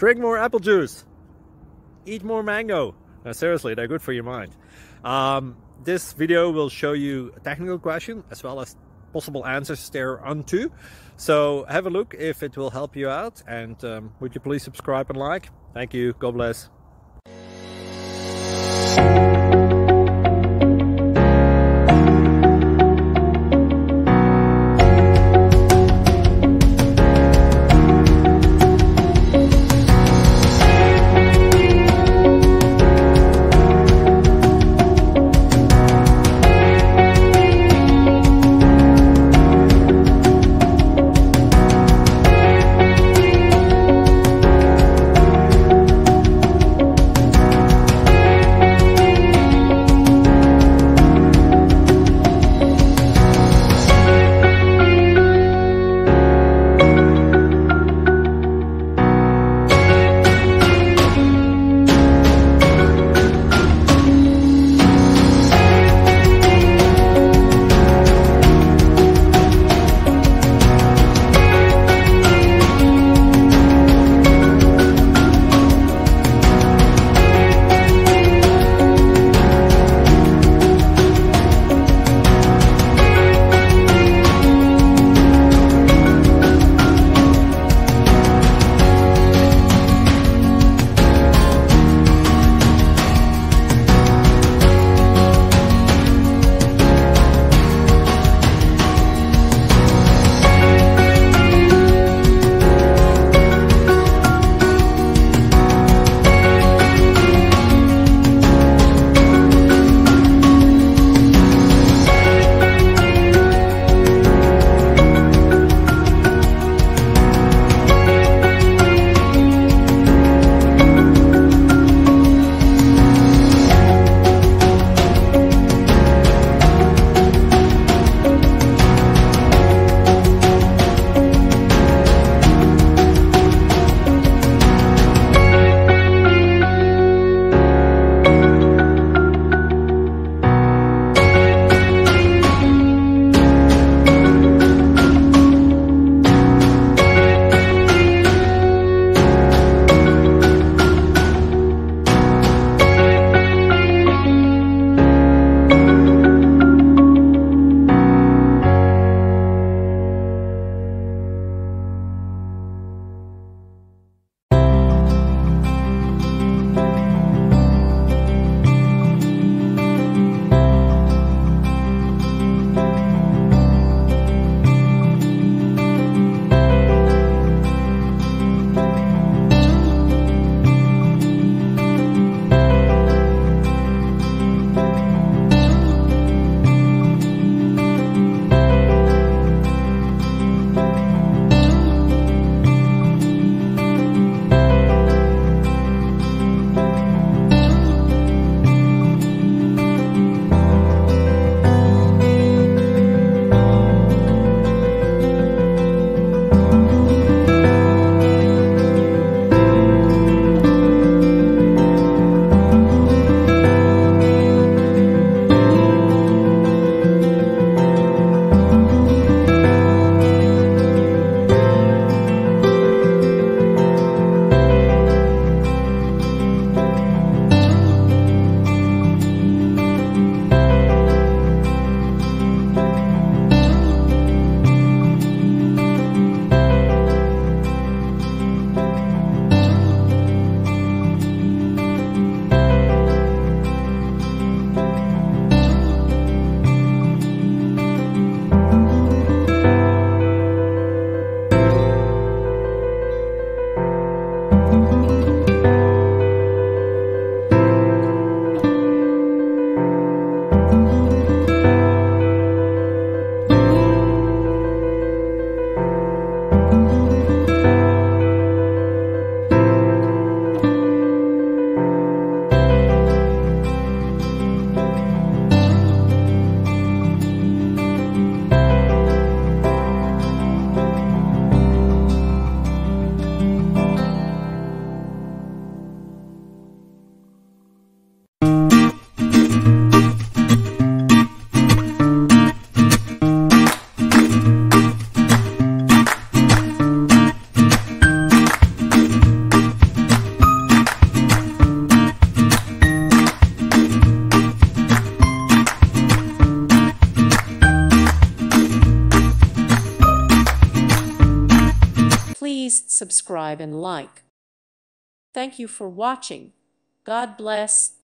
Drink more apple juice. Eat more mango. Seriously, they're good for your mind. This video will show you a technical question as well as possible answers thereunto. So have a look if it will help you out, and would you please subscribe and like? Thank you. God bless. Please subscribe and like. Thank you for watching. God bless.